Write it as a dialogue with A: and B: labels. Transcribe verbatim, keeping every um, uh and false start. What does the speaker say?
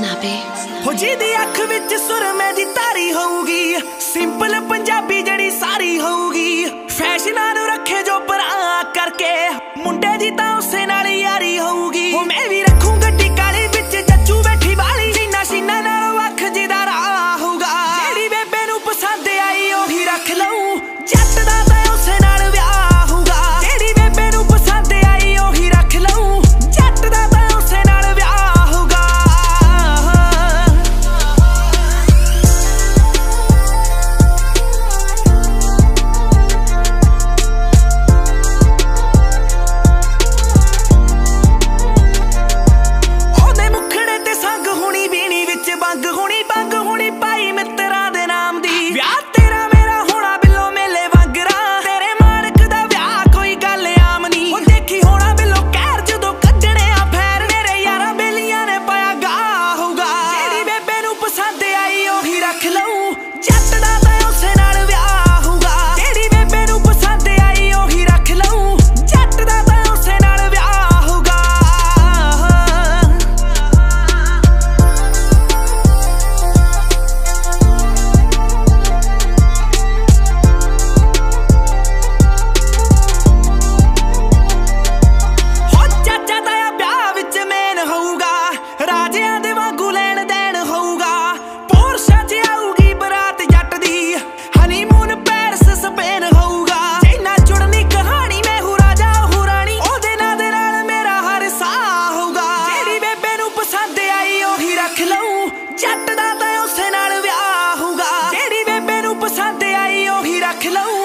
A: snappy
B: हो जी दी अख विच सुरमे दी तारी होगी, सिंपल पंजाबी जड़ी सारी होगी। फैशना नू रखे जो परा करके मुंडे दी तां उसे नाल यारी होगी। हो मैं भी रखूं गड्डी काली विच जच्चू बैठी वाली, सीना सीना नाल वख जिदा राह होगा। जेड़ी बेबे नू पसंद आई ओही रख लऊं, जट दा तां उसे नाल विआह होगा। जेड़ी बेबे नू पसंद आई ओही रख लऊं, जट दा तां उसे नाल विआह होगा। बंग हुणी बंग हुणी पाई मित्रा दे नाम दी, व्याह तेरा मेरा होना बिलो मेले वांगरा। तेरे मालक दा व्याह कोई गल आम नी, ओ देखी होना बिलो कहर जदों कड्डणे आ फैर। मेरे यारां बेलियां ने पाया गा होगा। जेड़ी बेबे नू पसंद आई ओही रख लऊं, जट दा तां उसे नाल व्याह होगा। जेड़ी बेबे नू पसंद आई ओही रख लऊं, जट दा तां उसे नाल व्याह होगा। जट दा तां उसे नाल विआह होगा। जेड़ी बेबे नू पसंद आई ओही रख लऊं।